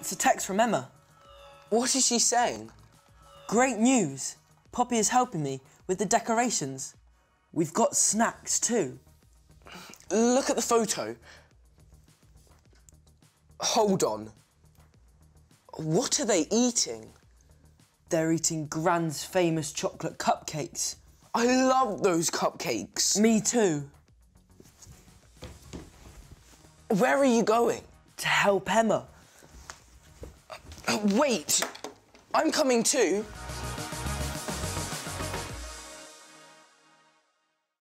It's a text from Emma. What is she saying? Great news. Poppy is helping me with the decorations. We've got snacks too. Look at the photo. Hold on. What are they eating? They're eating Gran's famous chocolate cupcakes. I love those cupcakes. Me too. Where are you going? To help Emma. Wait, I'm coming too.